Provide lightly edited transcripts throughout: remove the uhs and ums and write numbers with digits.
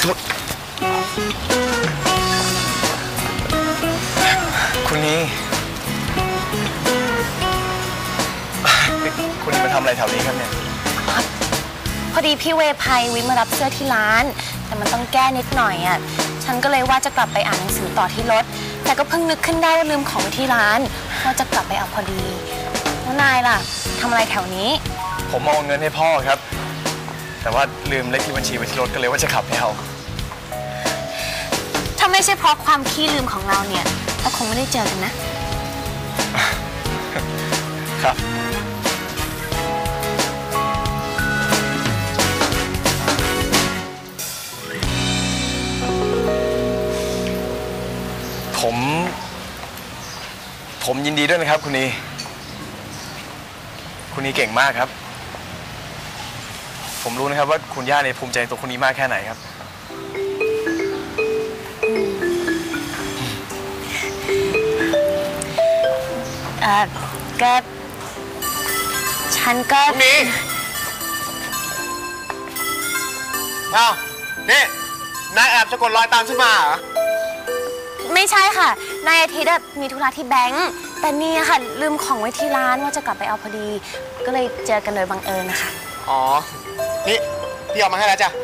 คุณนี่คุณนี่มาทำอะไรแถวนี้ครับเนี่ยพอดีพี่เวภัยวิทย์มารับเสื้อที่ร้านแต่มันต้องแก้นิดหน่อยอ่ะฉันก็เลยว่าจะกลับไปอ่านหนังสือต่อที่รถแต่ก็เพิ่งนึกขึ้นได้ว่าลืมของไว้ที่ร้านว่าจะกลับไปเอาพอดีแล้วนายล่ะทำอะไรแถวนี้ผมเอาเงินให้พ่อครับแต่ว่าลืมเลขที่บัญชีไว้ที่รถก็เลยว่าจะขับไปเอาถ้าไม่ใช่เพราะความขี้ลืมของเราเนี่ยเราคงไม่ได้เจอกันนะครับผมยินดีด้วยนะครับคุณนีเก่งมากครับผมรู้นะครับว่าคุณย่าเนี่ยภูมิใจในตัวคุณนีมากแค่ไหนครับก็ฉันก็คุณนีอ้าวนี่นายแอบสะกดรอยตามฉันมาเหรอไม่ใช่ค่ะนายอาทิตย์มีธุระที่แบงก์แต่นี่ค่ะลืมของไว้ที่ร้านว่าจะกลับไปเอาพอดีก็เลยเจอกันโดยบังเอิญนะคะอ๋อนี่พี่เอามาให้แล้วจ้ะ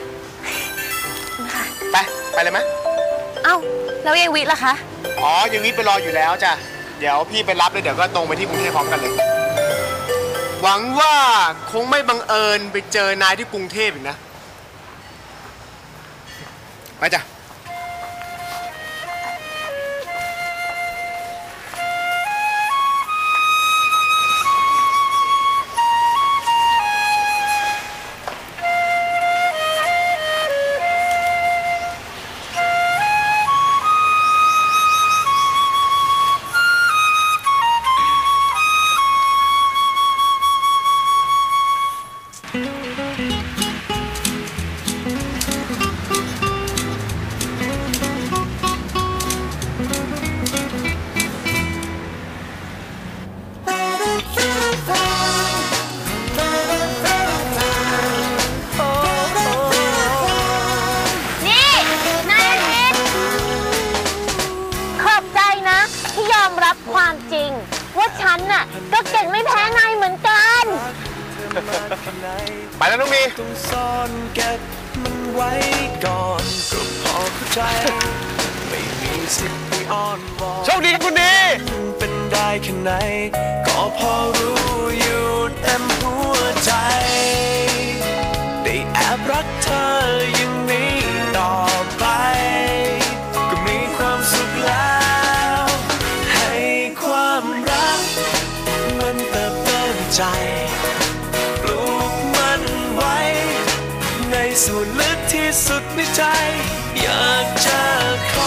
ค่ะไปเลยไหมเอ้าแล้วยายวิทย์ล่ะคะอ๋อยายวิทย์ไปรออยู่แล้วจ้ะเดี๋ยวพี่ไปรับเลยเดี๋ยวก็ตรงไปที่กรุงเทพพร้อมกันเลยหวังว่าคงไม่บังเอิญไปเจอนายที่กรุงเทพอีกนะไปจ้ะฉันน่ะก็เก่งไม่แพ้นายเหมือนกันไปแล้วน้องมีต้องซ่อนเก็บมันไว้ก่อนก็พอเข้าใจไม่มีสิทธิ์ไปอ้อนวอนโชคดีคุณดีเป็นได้แค่ไหนก็พอรู้อยู่เต็มหัวใจได้แอบรักเธออย่างนี้ต่อไปก็มีความสุขแล้วให้ความรักมันเติบโตใจปลูกมันไว้ในส่วนลึกที่สุดในใจอยากจะขอ